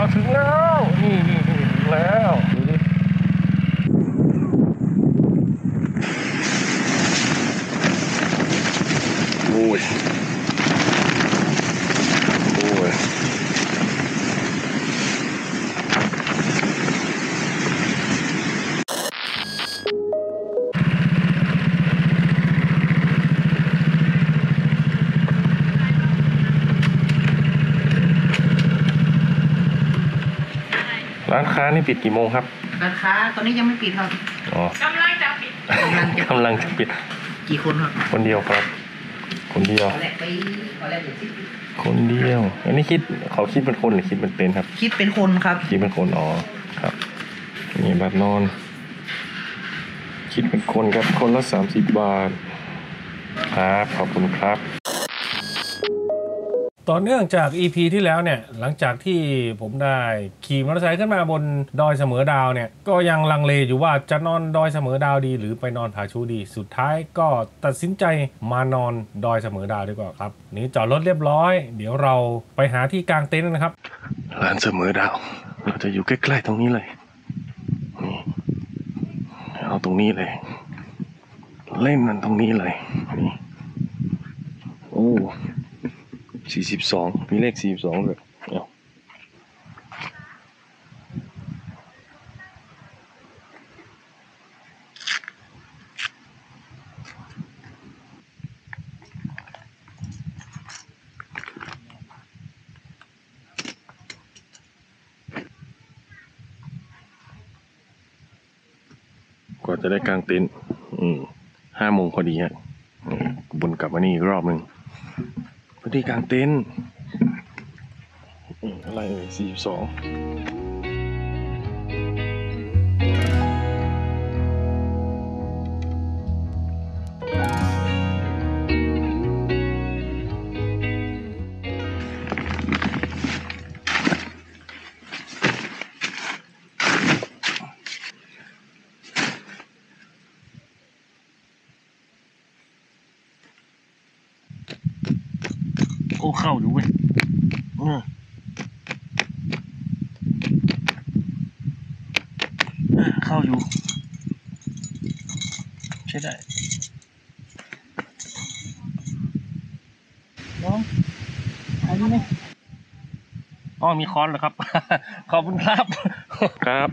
ถึงแล้วนี่ถึงแล้วดูดิโอ้ยร้านค้านี่ปิดกี่โมงครับร้านค้าตอนนี้ยังไม่ปิดครับอ๋อกำลังจะปิดกี่คนครับคนเดียวครับคนเดียวคนเดียวอันนี้เขาคิดเป็นคนหรือคิดเป็นเป็นครับคิดเป็นคนครับคิดเป็นคนอ๋อครับนี่บัตรนอนคิดเป็นคนครับคนละ30 บาทครับขอบคุณครับต่อเนื่องจาก EP ที่แล้วเนี่ยหลังจากที่ผมได้ขี่มอเตอร์ไซค์ขึ้นมาบนดอยเสมอดาวเนี่ยก็ยังลังเลอยู่ว่าจะนอนดอยเสมอดาวดีหรือไปนอนผาชูดีสุดท้ายก็ตัดสินใจมานอนดอยเสมอดาวดีกว่าครับนี่จอดรถเรียบร้อยเดี๋ยวเราไปหาที่กางเต็นท์นะครับร้านเสมอดาวเราจะอยู่ใกล้ๆตรงนี้เลยนี่เอาตรงนี้เลยเล่นมันตรงนี้เลยนี่โอ้42มีเลข42เลยกว่าจะได้กางเต็นท์5 โมงพอดีฮะบนกลับมานี่อีกรอบหนึ่งพอดีกางเต็นท์อะไร42โอ้เข้าอยู่เว้ยเข้าอยู่ใช่ได้น้องอันนี้ไหมอ๋อมีค้อนเหรอครับ ขอบคุณครับครับ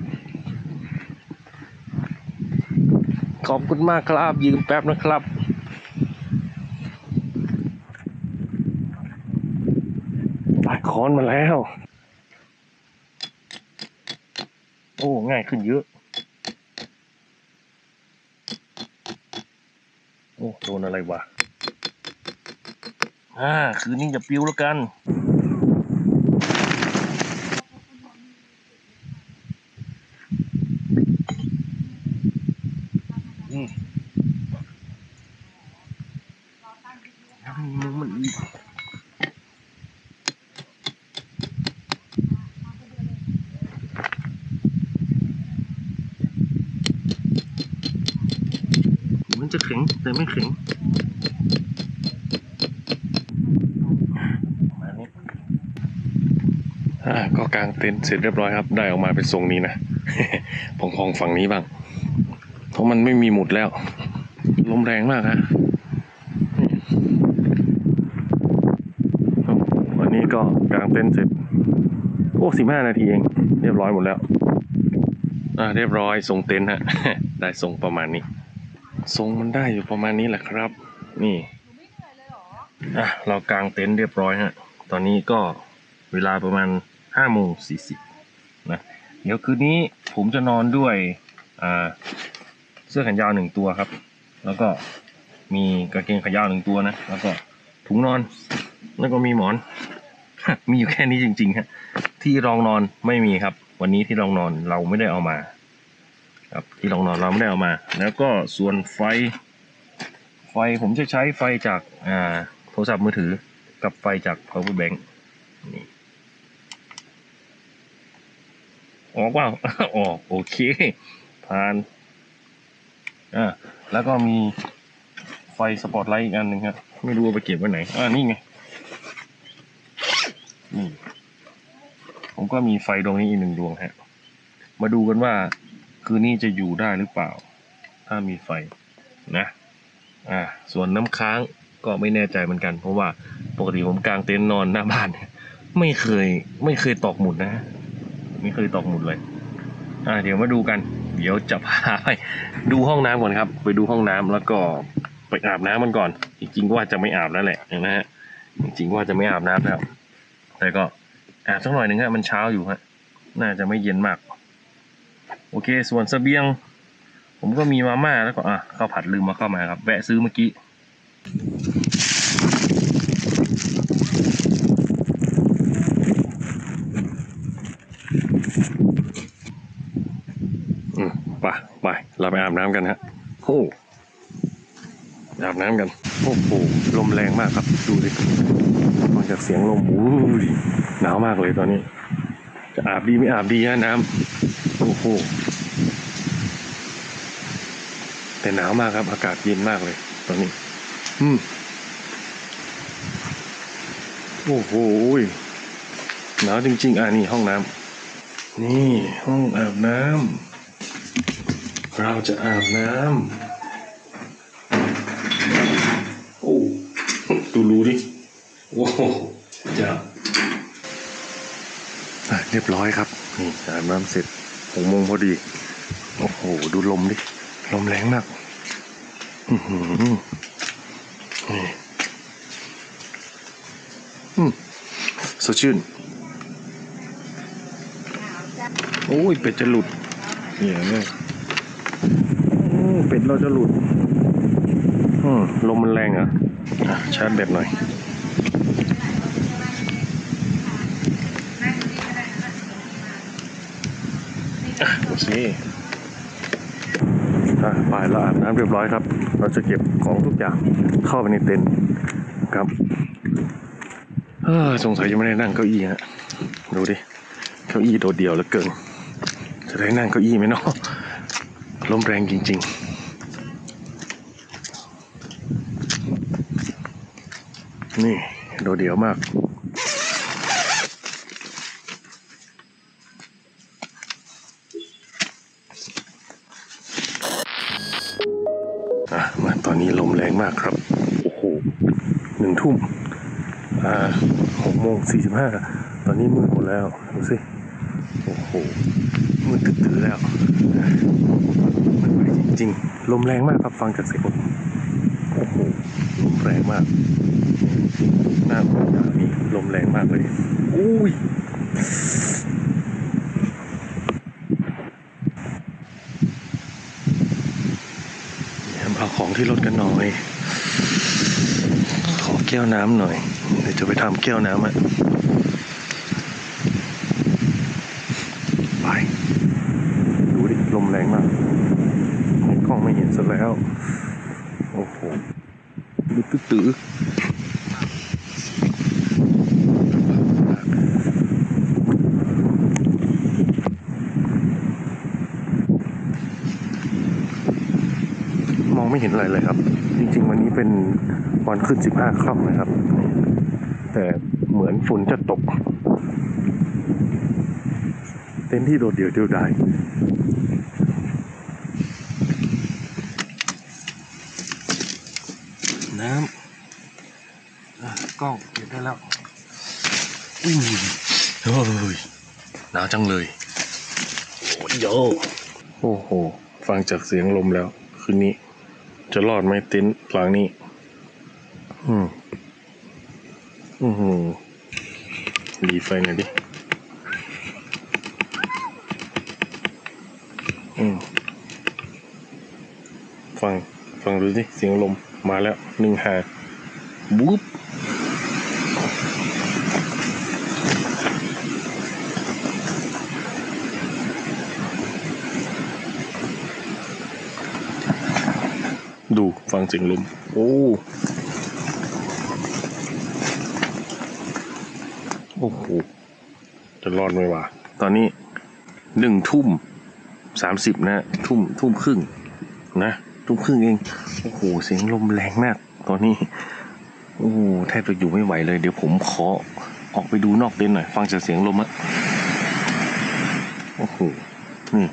ขอบคุณมากครับยืมแป๊บนะครับได้ค้อนมาแล้วโอ้ง่ายขึ้นเยอะโอ้โดนอะไรวะคืนนี้จะปิ้วแล้วกันมันอีกมันจะแข็งแต่ไม่แข็งก็กางเต็นท์เสร็จเรียบร้อยครับได้ออกมาเป็นทรงนี้นะพองฝั่งนี้บ้างเพราะมันไม่มีหมุดแล้วลมแรงมากฮะวันนี้ก็กางเต็นท์เสร็จโอ้15 นาทีเองเรียบร้อยหมดแล้วเรียบร้อยทรงเต็นท์ฮะ ได้ทรงประมาณนี้ทรงมันได้อยู่ประมาณนี้แหละครับนี่เรากางเต็นท์เรียบร้อยฮะตอนนี้ก็เวลาประมาณ5:40นะเดี๋ยวคืนนี้ผมจะนอนด้วยเสื้อแขนยาว1 ตัวครับแล้วก็มีกางเกงขายาว1 ตัวนะแล้วก็ถุงนอนแล้วก็มีหมอน มีอยู่แค่นี้จริงๆฮะที่รองนอนไม่มีครับวันนี้ที่รองนอนเราไม่ได้เอามาครับที่รองนอนเราไม่ได้เอามาแล้วก็ส่วนไฟผมจะใช้ไฟจากโทรศัพท์มือถือกับไฟจาก power bank นี่ออกว่าออกโอเคผ่านแล้วก็มีไฟสปอตไลท์อีกอันหนึ่งครับไม่รู้เอาไปเก็บไว้ไหนนี่ไงนี่ผมก็มีไฟดวงนี้อีก1 ดวงฮะมาดูกันว่าคืนนี้จะอยู่ได้หรือเปล่าถ้ามีไฟนะส่วนน้ำค้างก็ไม่แน่ใจเหมือนกันเพราะว่าปกติผมกางเต็นท์นอนหน้าบ้านไม่เคยตอกหมุดนะไม่เคยตอกหมุดเลยเดี๋ยวมาดูกันเดี๋ยวจะพาไปดูห้องน้ำก่อนครับไปดูห้องน้ำแล้วก็ไปอาบน้ำมันก่อนจริงๆว่าจะไม่อาบแล้วแหละนะฮะจริงๆว่าจะไม่อาบน้ำแล้วแต่ก็อาบสักหน่อยหนึ่งฮะมันเช้าอยู่ฮะน่าจะไม่เย็นมากโอเคส่วนเสบียงผมก็มีมาม่าแล้วก็ข้าวผัดลืมมาเข้ามาครับแวะซื้อเมื่อกี้ไปเราไปอาบน้ำกันฮะโอ้อาบน้ำกันโอ้โหลมแรงมากครับดูดิฟังจากเสียงลมหนาวมากเลยตอนนี้จะอาบดีไม่อาบดีฮะน้ำโอ้โหแต่หนาวมากครับอากาศเย็นมากเลยตอนนี้โอ้โหหนาวจริงๆนี่ห้องน้ำนี่ห้องอาบน้ำเราจะอาบน้ำโอ้ดูรูดิโอ้จะเรียบร้อยครับนี่อาบน้ำเสร็จ6 โมงพอดีโอ้โหดูลมดิลมแรงมากสดชื่นโอ้ยเป็ดจะหลุดเนี่ยเป็ดเราจะหลุดลมมันแรงเหรอชาร์จแบตหน่อยโอเคไปแล้วอาบน้ำเรียบร้อยครับเราจะเก็บของทุกอย่างเข้าไปในเต็นท์ครับสงสัยยังไม่ได้นั่งเก้าอี้ฮะดูดิเก้าอี้โดดเดี่ยวเหลือเกินจะได้นั่งเก้าอี้ไหมเนาะลมแรงจริงๆนี่โดดเดี่ยวมากมาตอนนี้ลมแรงมากครับโอ้โห1 ทุ่ม6:45ตอนนี้มืดหมดแล้วดูสิโอ้โหมืดตื้อแล้วมันไปจริงๆลมแรงมากครับฟังจากเสียงโอ้โหลมแรงมากหน้าผมนี่ลมแรงมากเลยอุ้ยเอาของที่รถกันหน่อยขอแก้วน้ำหน่อยเดี๋ยวจะไปทำแก้วน้ำไปดูดิลมแรงมากในกล้องไม่เห็นซะแล้วโอ้โหดูตื้อมองไม่เห็นอะไรเลยครับจริงๆวันนี้เป็นวันขึ้น15 ค่ำนะครับแต่เหมือนฝนจะตกเต็นท์ที่โดดเดี่ยวดายน้ำกล้องเก็บได้แล้วโอ้ยหนาวจังเลยโอ้โหฟังจากเสียงลมแล้วคืนนี้จะรอดไหมเต็นท์หลังนี้ดีไฟหน่อยดิฟังดูสิเสียงลมมาแล้ว1 บุ๊บดูฟังเสียงลมโอ้โหจะรอดไหมวะตอนนี้1:30นะทุ่มครึ่งนะทุ่มครึ่งเองโอ้โหเสียงลมแรงมากตอนนี้โอ้แทบจะอยู่ไม่ไหวเลยเดี๋ยวผมขอออกไปดูนอกเต็นท์หน่อยฟังจากเสียงลมอะนี่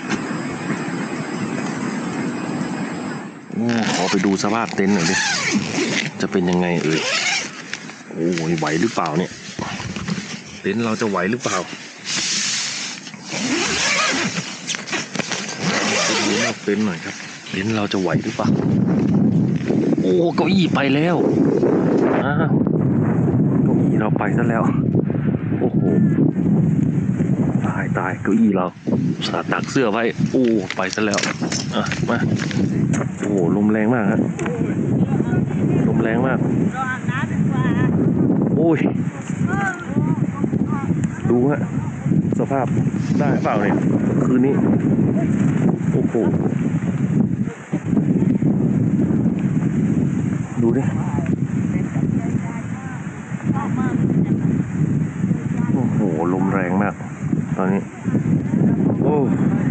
ขอไปดูสภาพเต็นท์หน่อยดิจะเป็นยังไงเอ่ยโอ้ยไหวหรือเปล่าเนี่ยเต็นท์เราจะไหวหรือเปล่าไปดูนอกเต็นท์หน่อยครับเต็นท์เราจะไหวหรือเปล่าโอ้เก้าอี้ไปแล้วเก้าอี้เราไปซะแล้วโอ้โหตายเก้าอี้เราสาตักเสื้อไว้โอ้ไปซะแล้วมาโอ้ลมแรงมากฮะลมแรงมากโอ้ยดูฮะสภาพได้เปล่าเนี่ยคืนนี้โอ้โหดูดิโอ้โหลมแรงมากตอนนี้โอ้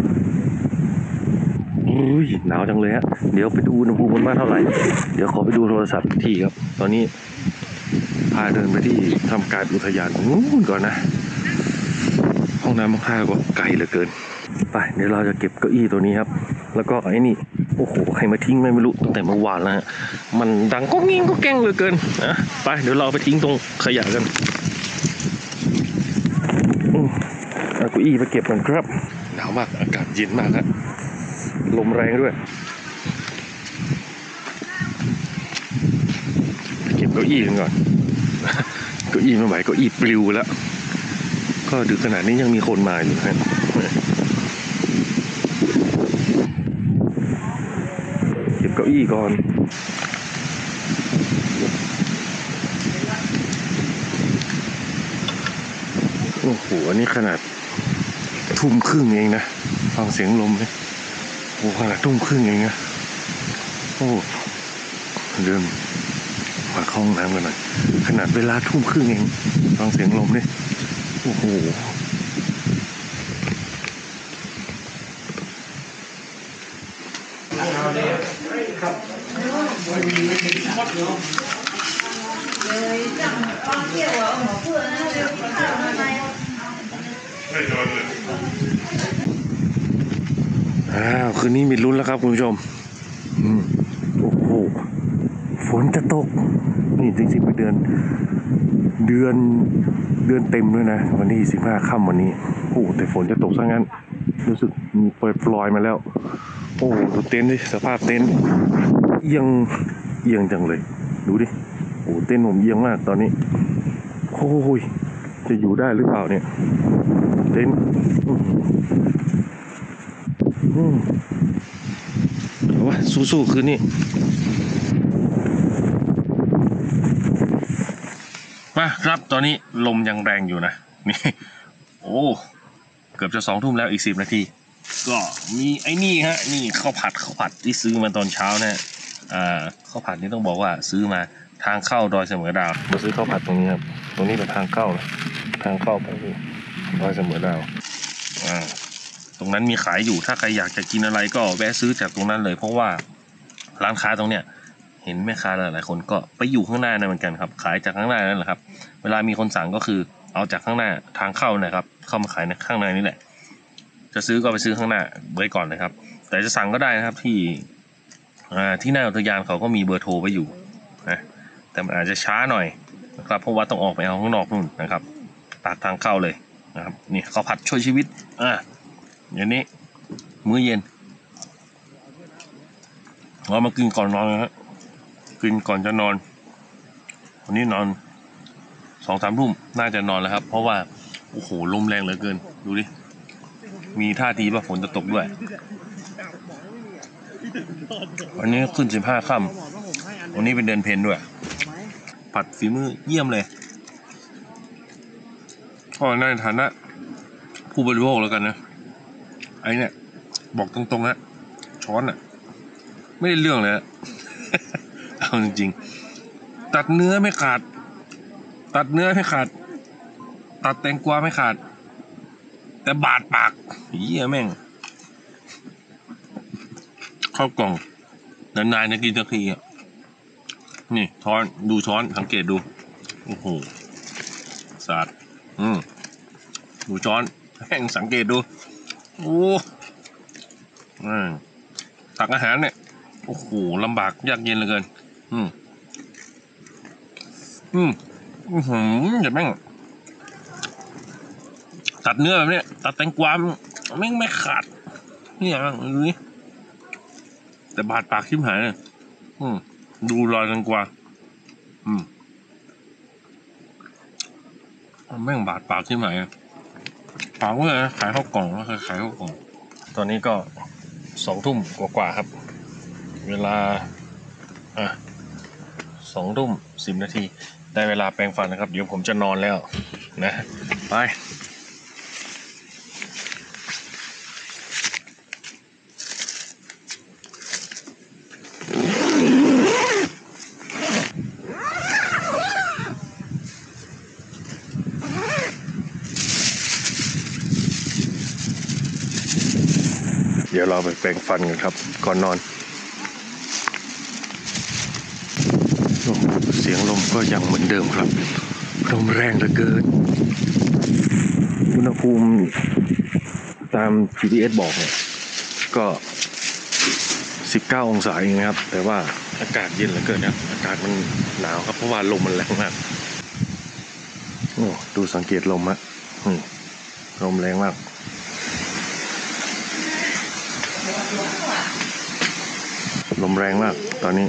ยหนาวจังเลยฮะเดี๋ยวไปดูอุณหภูมิมันว่าเท่าไหร่เดี๋ยวขอไปดูโทรศัพท์ที่ครับตอนนี้พาเดินไปที่ทำการอุทยานนู้นก่อนนะห้องน้ำข้างก็ไกลเหลือเกินไปเดี๋ยวเราจะเก็บเก้าอี้ตัวนี้ครับแล้วก็ไอ้นี่โอ้โหใครมาทิ้งไม่รู้ตั้งแต่เมื่อวานแล้วฮะมันดังก็งิ้งก็แกล้งเหลือเกินนะไปเดี๋ยวเราไปทิ้งตรงขยะกันเอาเก้าอี้ไปเก็บกันครับหนาวมากอากาศเย็นมากครับลมแรงด้วยเก็บเก้าอี้กันก่อนเก้าอี้ไม่ไหวเก้าอี้ปลิวแล้วก็ดึกขนาดนี้ยังมีคนมาอยู่ฮะเก็บเก้าอี้ก่อนโอ้โหอันนี้ขนาดทุ่มครึ่งเองนะฟังเสียงลมเลยโอ้ขนาดทุ่มครึ่งเองนะโอ้เดินมาเข้าห้องน้ำกันหน่อยขนาดเวลาทุ่มครึ่งเองฟังเสียงลมดิโอ้โหคืนนี้มีลุ้นแล้วครับคุณผู้ชมโอ้โหฝนจะตกนี่จริงๆเป็นเดือนเต็มด้วยนะวันที่15ค่ำวันนี้โอ้แต่ฝนจะตกซะงั้นรู้สึกมีปล่อยมาแล้วโอ้ดูเต็นท์ดิสภาพเต็นท์เอียงจังเลยดูดิโอ้เต็นท์ผมเอียงมากตอนนี้โอ้ยจะอยู่ได้หรือเปล่าเนี่ยเต็นท์เอาวะสู้ๆคืนนี้มาครับตอนนี้ลมยังแรงอยู่นะนี่โอ้เกือบจะ2 ทุ่มแล้วอีก10 นาทีก็มีไอ้นี่ฮะนี่ข้าวผัดที่ซื้อมาตอนเช้านะข้าวผัดนี่ต้องบอกว่าซื้อมาทางเข้าดอยเสมอดาวมาซื้อข้าวผัดตรงนี้ครับตรงนี้เป็นทางเข้านะทางเข้าไปดอยเสมอดาวตรงนั้นมีขายอยู่ถ้าใครอยากจะกินอะไรก็แวะซื้อจากตรงนั้นเลยเพราะว่าร้านค้าตรงเนี้ยเห็นแม่ค้าหลายๆคนก็ไปอยู่ข้างหน้านั่นเหมือนกันครับขายจากข้างหน้านั่นแหละครับเวลามีคนสั่งก็คือเอาจากข้างหน้าทางเข้านะครับเข้ามาขายในข้างในนี่แหละจะซื้อก็ไปซื้อข้างหน้าไว้ก่อนเลยครับแต่จะสั่งก็ได้นะครับที่หน้าอุทยานเขาก็มีเบอร์โทรไว้อยู่นะแต่มันอาจจะช้าหน่อยนะครับเพราะว่าต้องออกไปเอาข้างนอกนู่นนะครับตัดทางเข้าเลยนะครับนี่ข้าวผัดช่วยชีวิตอย่างนี้มื้อเย็นเรามากินก่อนนอนนะครับกินก่อนจะนอนวันนี้นอน2-3 ทุ่มน่าจะนอนแล้วครับเพราะว่าโอ้โหลมแรงเหลือเกินดูดิมีท่าทีว่าฝนจะตกด้วยวันนี้ขึ้น15 ค่ำวันนี้เป็นเดือนเพ็ญด้วยผัดฝีมือเยี่ยมเลยก็ในฐานะผู้บริโภคแล้วกันนะไอ้เนี่ยบอกตรงๆนะช้อนไม่ได้เรื่องเลย เอาจริงๆตัดเนื้อไม่ขาดตัดแตงกวาไม่ขาดแต่บาดปากเหี้ยแม่งข้าวกล่องนานๆจะกินสักทีนี่ช้อนดูช้อนสังเกตดูโอ้โหสาดดูช้อนแม่งสังเกตดูโอ้ตักอาหารเนี่ยโอ้โหลำบากยากเย็นเหลือเกินอย่าแม่งตัดเนื้อแบบนี้ตัดแตงกวาแม่งไม่ขาดเนี่ยดูนี่แต่บาดปากชิบหายเลยดูรอยแตงกวาแม่งบาดปากชิบหายปากเลยขายข้าวกล่องก็เคยขายข้าวกล่องตอนนี้ก็2 ทุ่มกว่าครับเวลา2 ทุ่ม 10 นาทีได้เวลาแปรงฟันนะครับเดี๋ยวผมจะนอนแล้วนะไปเดี๋ยวเราไปแปรงฟันกันครับก่อนนอนเสียงลมก็ยังเหมือนเดิมครับลมแรงเหลือเกินอุณหภูมิตาม GPS บอกเนี่ยก็19 องศาเองนะครับแต่ว่าอากาศเย็นเหลือเกินนะอากาศมันหนาวครับเพราะว่าลมมันแรงมากโอ้ดูสังเกตลมฮะลมแรงมากลมแรงมากตอนนี้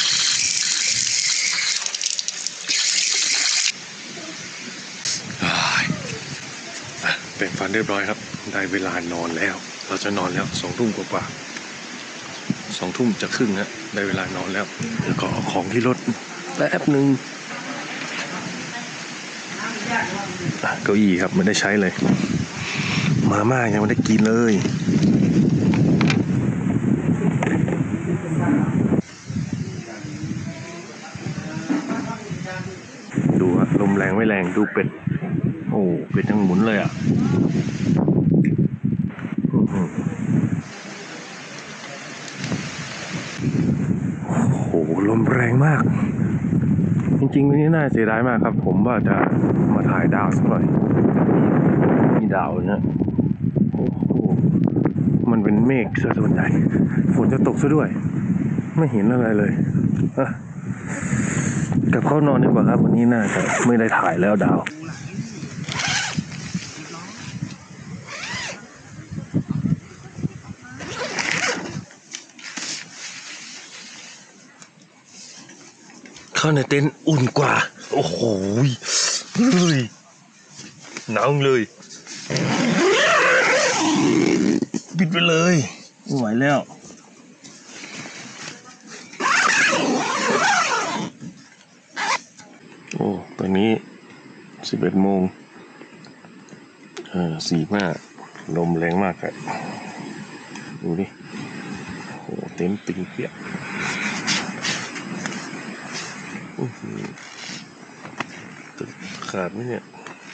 แปรงฟันเรียบร้อยครับได้เวลานอนแล้วเราจะนอนแล้ว2 ทุ่มกว่า2 ทุ่มจะครึ่งฮะได้เวลานอนแล้วเดี๋ยวก็เอาของที่รถแป๊บนึงเก้าอี้ครับไม่ได้ใช้เลยมาม่ายังไม่ได้กินเลยดูฮะลมแรงไม่แรงดูเป็ดโอ้เป็ดยังหมุนเลยอ่ะโอ้โหลมแรงมากจริงๆวันนี้น่าเสียดายมากครับผมว่าจะมาถ่ายดาวสักหน่อยมีดาวเนี่ยโอ้โหมันเป็นเมฆซะส่วนใหญ่ฝนจะตกซะด้วยไม่เห็นอะไรเลยกลับเข้านอนดีกว่าครับวันนี้น่าจะไม่ได้ถ่ายแล้วดาวเข้าในเต็นท์อุ่นกว่าโอ้โหหนาวเลยปิดไปเลยไม่ไหวแล้วโอ้ตอนนี้11 โมง45ลมแรงมากครับดูดิโอ้เต็นท์ปิงเปียกขาดไหมเนี่ย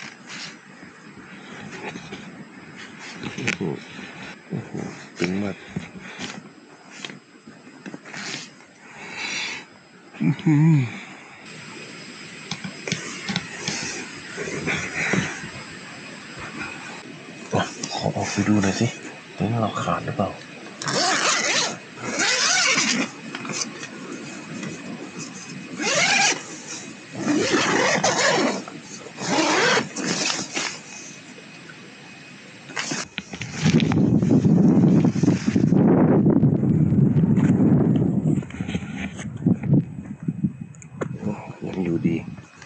ตึงมากขอออกไปดูหน่อยสิเต็นท์เราขาดหรือเปล่ายังอยู่ดี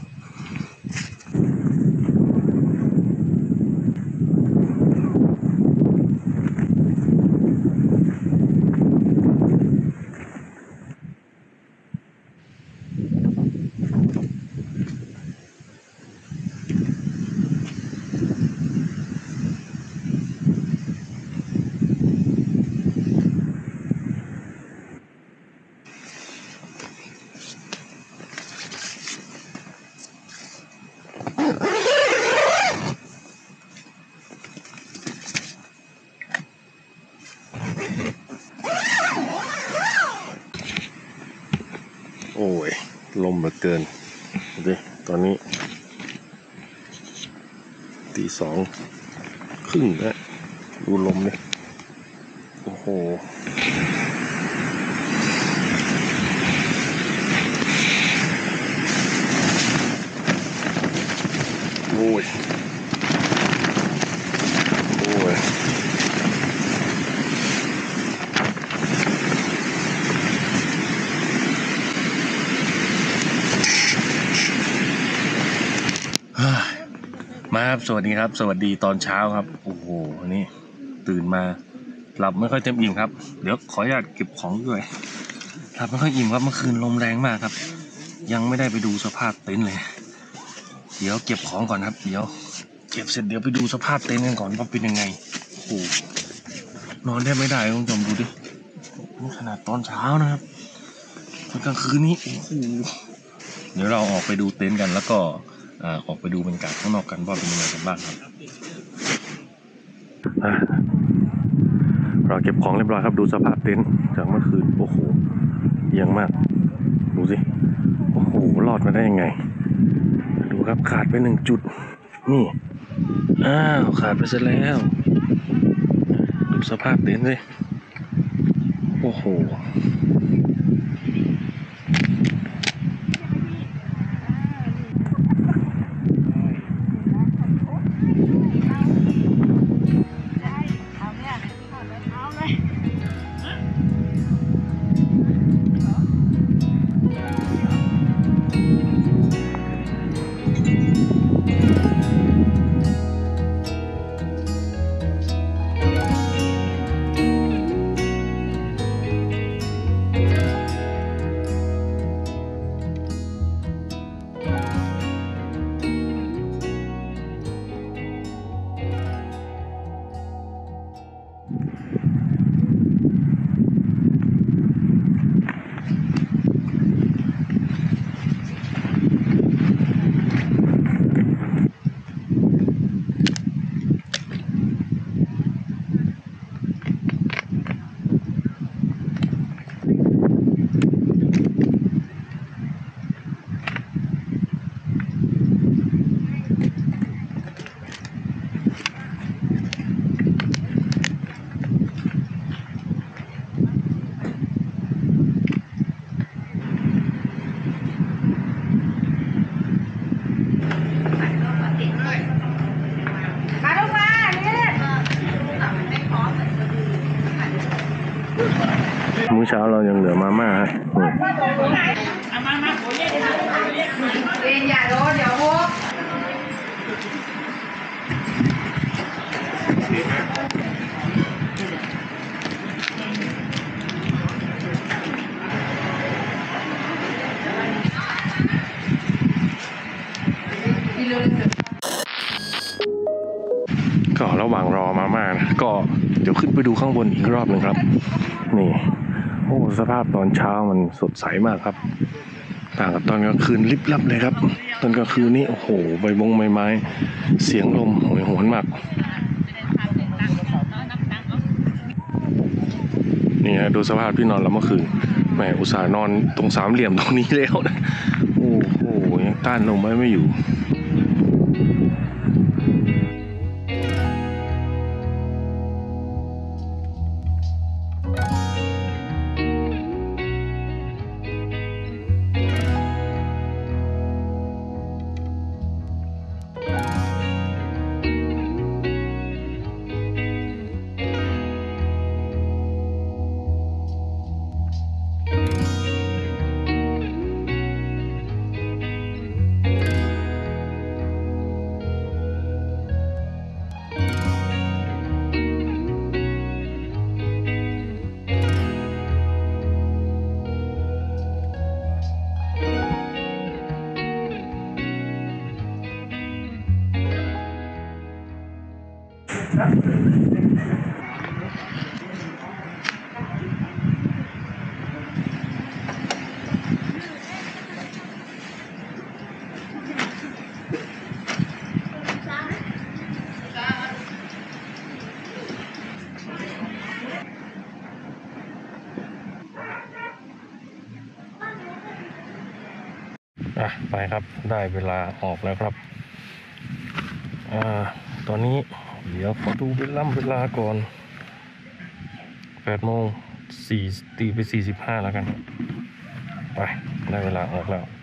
โอ้ยลมเหลือเกินดูตอนนี้ตี 2 ครึ่งแล้วดูลมเลยโอ้โหโอ้ยโอ้ยมาครับสวัสดีครับสวัสดีตอนเช้าครับโอ้โหวันนี้ตื่นมาหลับไม่ค่อยเต็มอิ่มครับเดี๋ยวขออนุญาตเก็บของด้วยหลับไม่ค่อยอิ่มครับเมื่อคืนลมแรงมากครับยังไม่ได้ไปดูสภาพเต็นท์เลยเดี๋ยวเก็บของก่อนครับเดี๋ยวเก็บเสร็จเดี๋ยวไปดูสภาพเต็นท์กันก่อนว่าเป็นยังไงโอ้โหนอนแทบไม่ได้คุณผู้ชมดูดินี่ขนาดตอนเช้านะครับตอนกลางคืนนี้โอ้โหเดี๋ยวเราออกไปดูเต็นท์กันแล้วก็ออกไปดูบรรยากาศข้างนอกกันว่าเป็นยังไงกันบ้างครับเราเก็บของเรียบร้อยครับดูสภาพเต็นท์จากเมื่อคืนโอ้โหเอียงมากดูสิโอ้โหรอดมาได้ยังไงดูครับขาดไป1 จุดนี่อ้าวขาดไปซะแล้วดูสภาพเต็นท์สิโอ้โหมื้อเช้าเรายังเหลือมาม่าฮะอย่าโดนเดี๋ยวพวกก็ระหว่างรอมาม่านะก็เดี๋ยวขึ้นไปดูข้างบนอีกรอบหนึ่งครับนี่โอ้สภาพตอนเช้ามันสดใสมากครับต่างกับตอนกลางคืนลิบลับเลยครับตอนกลางคืนนี่โอ้โหใบไม้เสียงลมโหยหวนมากนี่ฮะดูสภาพที่นอนเราเมื่อคืนแหมอุตส่าห์นอนตรง3 เหลี่ยมตรงนี้แล้วนะโอ้โหยังต้านลมไม่อยู่ไปครับได้เวลาออกแล้วครับตอนนี้เดี๋ยวขอดูเวลาก่อน8 โมง 4 ตีไป 45แล้วกัน ไป ได้เวลาออกแล้ว